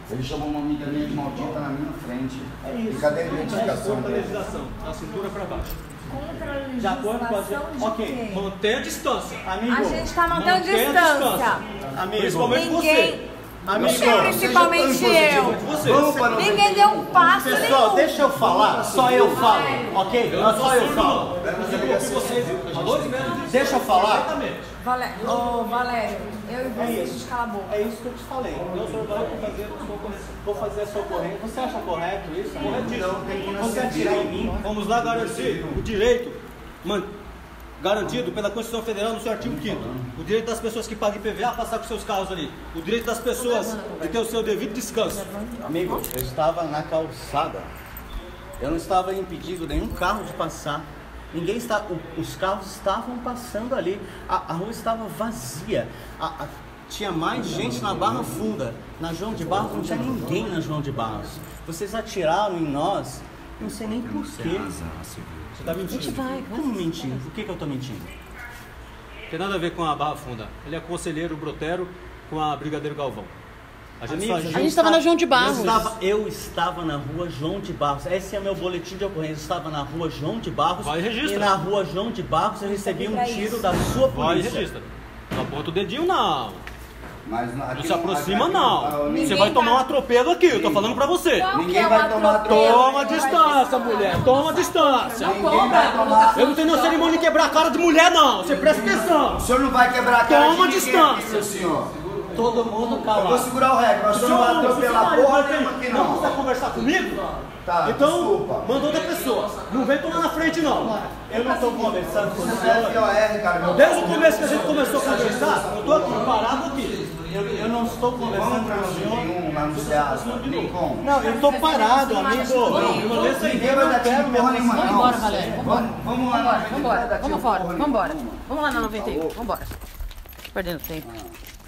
Ele chamou uma amiga minha de maldita na minha frente. É isso. E cadê a identificação contra a dele? legislação, da cintura para baixo. Contra a De acordo com a legislação de Ok, quem? manter a distância. Amigo, A gente tá mantendo manter a distância. Amigo, principalmente Ninguém- você. Amigo, Principalmente eu. você. Ninguém deu um passo Pessoal, nenhum. deixa eu falar, só eu falo, ok? Só eu falo. Deixa eu falar. Valério, eu e você, a gente cala a boca. É isso que eu te falei. Eu sou vou fazer a sua ocorrência. Você acha correto isso? Corretíssimo. Você atirar em mim? Vamos lá garantir o direito garantido pela Constituição Federal no seu artigo 5º. O direito das pessoas que pagam IPVA a passar com seus carros ali. O direito das pessoas de ter o seu devido descanso. Amigo, eu estava na calçada. Eu não estava impedindo nenhum carro de passar. Ninguém está. Os carros estavam passando ali. A rua estava vazia. Tinha mais gente na Barra Funda. Na João de Barros não tinha ninguém na João de Barros. Vocês atiraram em nós. Não sei nem porquê. Você está mentindo. Como mentindo? Por que eu estou mentindo? Tem nada a ver com a Barra Funda. Ele é conselheiro Brotero com a Brigadeiro Galvão. A gente Amigo, A gente estava na João de Barros. Eu estava na rua João de Barros. Esse é meu boletim de ocorrência. Eu estava na rua João de Barros. Vai e registra. E na rua João de Barros eu recebi um tiro da sua Vai e polícia. registra. Não aponta o dedinho, não. Mas Não se aproxima, não. Você vai tomar um atropelo aqui, eu tô falando pra você. Ninguém vai tomar Toma distância, mulher. Toma distância. Ninguém vai tomar. Eu não tenho cerimônia de quebrar a cara de mulher, não. Você presta atenção. O senhor não vai quebrar a cara Toma de ninguém distância. aqui, meu senhor. Todo mundo Eu calado. vou segurar o recorde, mas o senhor não vai atropelar porra nenhuma aqui Não não. precisa conversar comigo? Tá, Então, desculpa. manda outra pessoa. Não vem tomar na frente, não. Eu não estou conversando com Você é você. FOR, cara, meu. Desde o começo que a gente começou a conversar, eu tô aqui, parado aqui. Eu não estou conversando Vamos pra com o senhor. 91 lá no Ceasa. Lincoln. Não, eu estou parado, amigo. Ninguém vai dar tiro porra nenhuma não. Vambora, Valério. Vambora. Vamos lá. Vambora. Vamos fora. Porra Vambora. nenhuma. Vamos lá na 91. Vambora. Perdendo tempo.